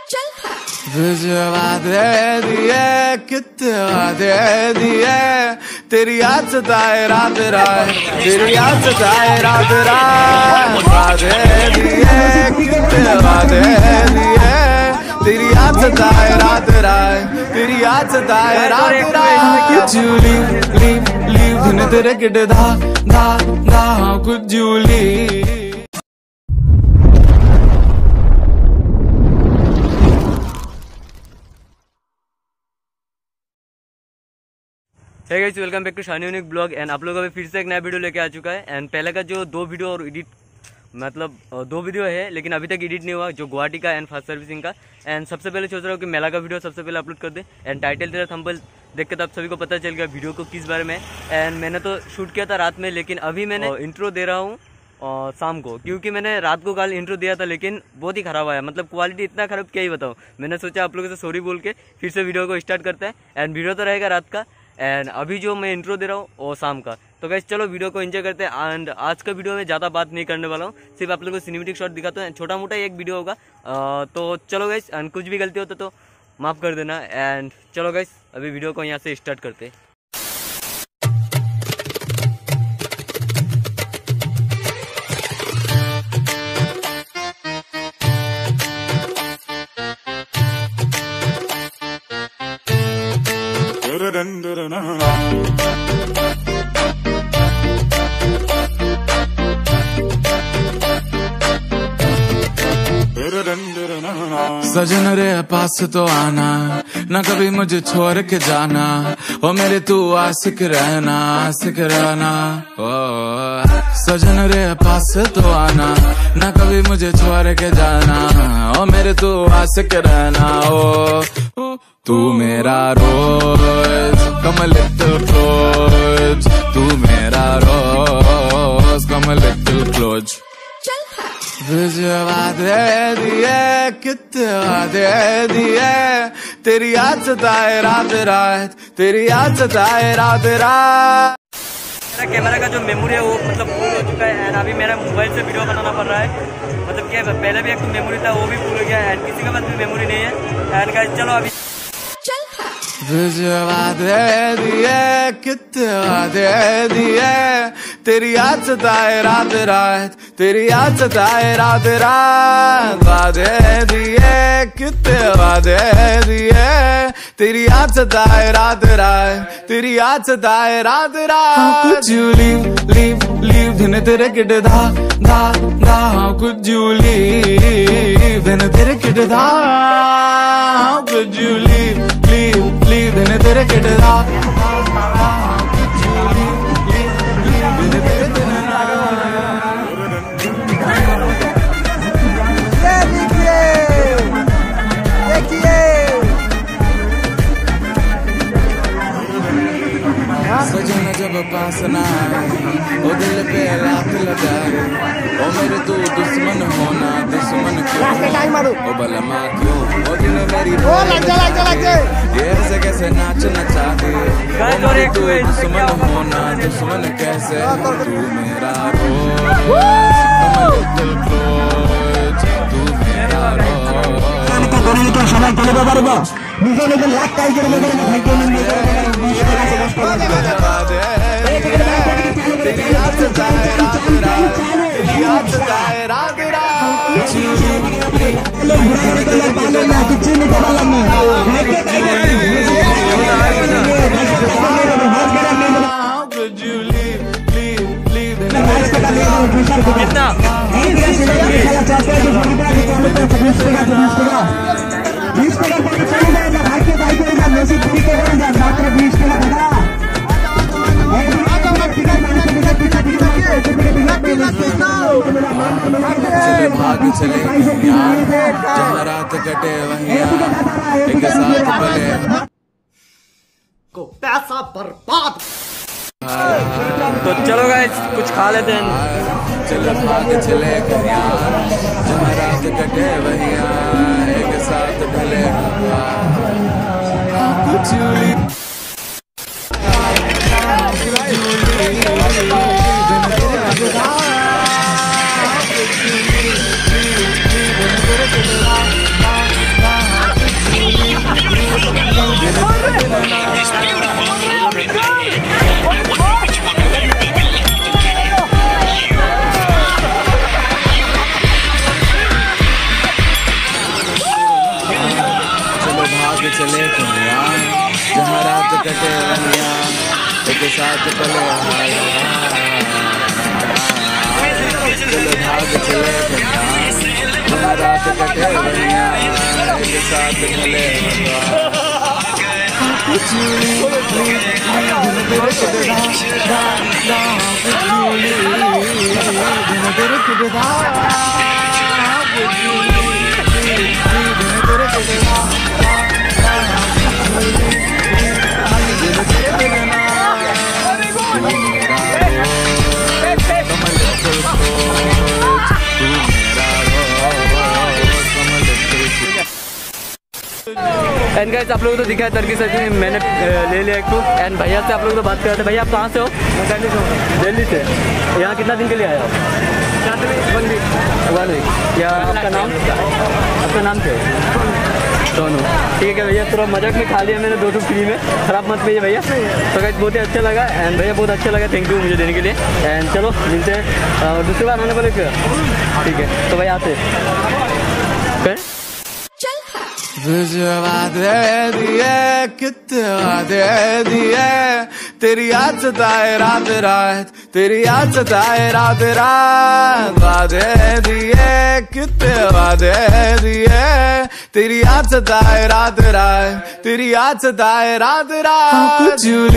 भिजवा दे दिए कितना दे दिए तेरी याद सताए रात रात तेरी याद सताए रात रात दे दिए कितना दे दिए तेरी याद सताए रात रात तेरी याद सताए रात रात कुछ लीव लीव लीव धुन तेरे किड धा धा धा कुछ लीव। Hey guys, welcome back to Shani unique blog. And आप लोगों को फिर से एक नया वीडियो लेके आ चुका है। एंड पहले का जो दो वीडियो और एडिट मतलब दो वीडियो है लेकिन अभी तक एडिट नहीं हुआ, जो गुवाहाटी का एंड फास्ट सर्विसिंग का। एंड सबसे पहले सोच रहा हूँ कि मेला का वीडियो सबसे पहले अपलोड कर दे। एंड टाइटल तेरा थंबनेल देख के तो आप सभी को पता चल गया वीडियो को किस बारे में। एंड मैंने तो शूट किया था रात में, लेकिन अभी मैंने इंट्रो दे रहा हूँ शाम को, क्योंकि मैंने रात को कल इंट्रो दिया था लेकिन बहुत ही खराब आया। मतलब क्वालिटी इतना खराब क्या ही बताऊँ। मैंने सोचा आप लोगों से सॉरी बोल के फिर से वीडियो को स्टार्ट करते हैं। एंड वीडियो तो रहेगा रात का, एंड अभी जो मैं इंट्रो दे रहा हूँ वो शाम का। तो गाइस चलो वीडियो को एंजॉय करते हैं। एंड आज का वीडियो में ज़्यादा बात नहीं करने वाला हूँ, सिर्फ आप लोगों को सिनेमेटिक शॉट दिखाता हूँ। छोटा मोटा एक वीडियो होगा। तो चलो गाइस, एंड कुछ भी गलती होता तो माफ़ कर देना। एंड चलो गाइस, अभी वीडियो को यहाँ से स्टार्ट करते हैं। सजन रे पास तो आना, ना कभी मुझे छोड़ के जाना। ओ मेरे तू आशिक रहना ओ सजन रे पास तो आना, ना कभी मुझे छोड़ के जाना। ओ मेरे तू आशिक रहना ओ तू मेरा रोज कम लिटिल क्लोज, तू मेरा रोज कम लिटिल क्लोज। भिजवा दे दिए कितना दे दिए तेरी याद सताए रात रात तेरी याद सताए रात रात। मेरा कैमरा का जो मेमोरी है वो मतलब फुल हो चुका है। एंड अभी मेरा मोबाइल से वीडियो बनाना पड़ रहा है। मतलब क्या पहले भी एक तो मेमोरी था वो भी फुल हो गया है। एंड किसी के पास भी मेमोरी नहीं है। एंड गाइस चलो अभी भिजवा दे दिए कितना दे दिए तेरी याद सताए रात रात तेरी याद सताए रात रात दे दिए कितना दे दिए तेरी याद सताए रात रात तेरी याद सताए रात रात कुछ लीव लीव लीव धुन तेरे किड धा धा धा कुछ लीव धुन तेरे किड धा कुछ लीव लीव लीव धुन तेरे किड धा सजना जब पास ना ओ दिल पे लात लगाए। ओ मेरे तू दुश्मन होना दुश्मन क्यों ओ बलमा क्यों ओ दिल मेरी ये ऐसे कैसे नाच नचा दे। ओ मेरे तू दुश्मन होना दुश्मन कैसे तू मेरा रोज तू मेरा रोज तेरी याद सताए रात रात तेरी याद सताए रात चले भाग चले जहाँ रात कटे वहीं एक साथ पले को पैसा बर्बाद। तो चलो गाइस कुछ खा लेते हैं। चले भाग चले जहाँ रात कटे वहीं एक साथ ढले कुछ भाग चले दुनिया, जहाँ रात कटे दुनिया, एक साथ पले चलो भाग चले दुनिया, जहाँ रात कटे दुनिया, एक साथ पले एंड गाइस आप लोगों को तो दिखा है टर्की सर्किल मैंने ले लिया एक तो। एंड भैया से आप लोग तो बात कर रहे थे। भैया आप कहाँ से हो? दिल्ली से। यहाँ कितना दिन के लिए आए हो? 1 वीक। क्या आपका नाम? आपका नाम क्या है? सोनू। ठीक है भैया, थोड़ा मजाक में खा लिया मैंने 2 फ्री में, खराब मत भैया भैया। तो गाइस बहुत ही अच्छा लगा एंड भैया बहुत अच्छा लगा, थैंक यू मुझे देने के लिए। एंड चलो मिलते हैं और दूसरी बार आने वाले फिर। ठीक है तो भाई आते तुझे वादे दिए, कितने वादे दिए, तेरी याद सताए रात रात, तेरी याद सताए रात रात, वादे दिए, कितने वादे दिए, तेरी याद सताए रात रात, तेरी याद सताए रात रात। Could you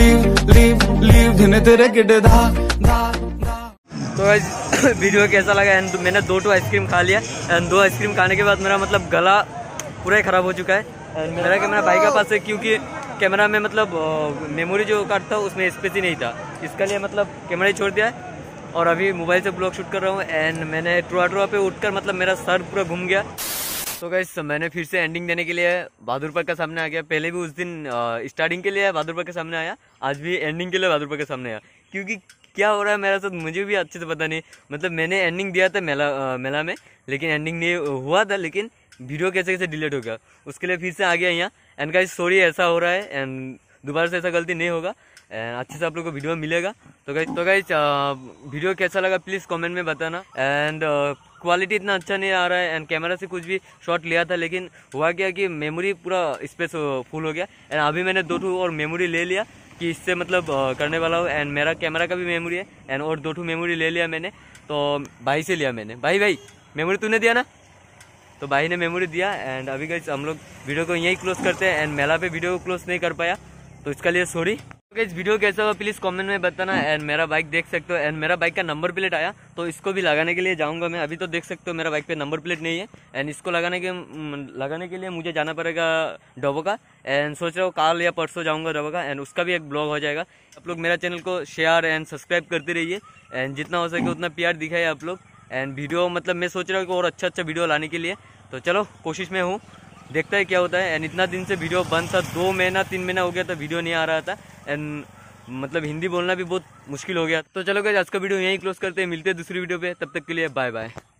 leave दिन तेरे किडे धा धा धा। तो वीडियो कैसा लगा? एंड मैंने 2 आइसक्रीम खा लिया एंड 2 आइसक्रीम खाने के बाद मेरा मतलब गला पूरा ही ख़राब हो चुका है। एंड मेरा कैमरा भाई के पास है क्योंकि कैमरा में मतलब मेमोरी जो कार्ड था उसमें स्पेस ही नहीं था, इसके लिए मतलब कैमरा ही छोड़ दिया है और अभी मोबाइल से ब्लॉग शूट कर रहा हूँ। एंड मैंने ट्रुआ पे उठकर मतलब मेरा सर पूरा घूम गया। तो गाइस मैंने फिर से एंडिंग देने के लिए बहादुर पार्क के सामने आ गया। पहले भी उस दिन स्टार्टिंग के लिए बहादुर पार्क के सामने आया, आज भी एंडिंग के लिए बहादुर पार्क के सामने आया। क्योंकि क्या हो रहा है मेरे साथ मुझे भी अच्छे से पता नहीं। मतलब मैंने एंडिंग दिया था मेला में, लेकिन एंडिंग नहीं हुआ था, लेकिन वीडियो कैसे कैसे डिलीट हो गया उसके लिए फिर से आ गया यहाँ। एंड गाइस सॉरी ऐसा हो रहा है एंड दोबारा से ऐसा गलती नहीं होगा एंड अच्छे से आप लोग को वीडियो मिलेगा। तो गाइस वीडियो कैसा लगा प्लीज़ कमेंट में बताना। एंड क्वालिटी इतना अच्छा नहीं आ रहा है एंड कैमरा से कुछ भी शॉट लिया था, लेकिन हुआ क्या कि मेमोरी पूरा स्पेस फुल हो गया। एंड अभी मैंने 2 और मेमोरी ले लिया कि इससे मतलब करने वाला हूँ। एंड मेरा कैमरा का भी मेमोरी है एंड और 2 मेमोरी ले लिया मैंने, तो भाई से लिया मैंने। भाई मेमोरी तूने दिया ना? तो भाई ने मेमोरी दिया। एंड अभी गाइस हम लोग वीडियो को यहीं क्लोज करते हैं एंड मेला पे वीडियो को क्लोज नहीं कर पाया तो इसका लिए सॉरी। गाइस वीडियो कैसा हुआ प्लीज़ कमेंट में बताना। एंड मेरा बाइक देख सकते हो एंड मेरा बाइक का नंबर प्लेट आया तो इसको भी लगाने के लिए जाऊंगा मैं। अभी तो देख सकते हो मेरा बाइक पे नंबर प्लेट नहीं है एंड इसको लगाने के लिए मुझे जाना पड़ेगा डबोका। एंड सोच रहा हूँ कल या परसों जाऊँगा डबोका एंड उसका भी एक ब्लॉग हो जाएगा। आप लोग मेरा चैनल को शेयर एंड सब्सक्राइब करते रहिए एंड जितना हो सके उतना प्यार दिखाइए आप लोग। एंड वीडियो मतलब मैं सोच रहा हूँ कि और अच्छा वीडियो लाने के लिए, तो चलो कोशिश में हूँ, देखता है क्या होता है। एंड इतना दिन से वीडियो बंद था, 2 महीना 3 महीना हो गया था वीडियो नहीं आ रहा था एंड मतलब हिंदी बोलना भी बहुत मुश्किल हो गया। तो चलो गाइस आज का वीडियो यहीं क्लोज करते हैं, मिलते हैं दूसरी वीडियो पे, तब तक के लिए बाय बाय।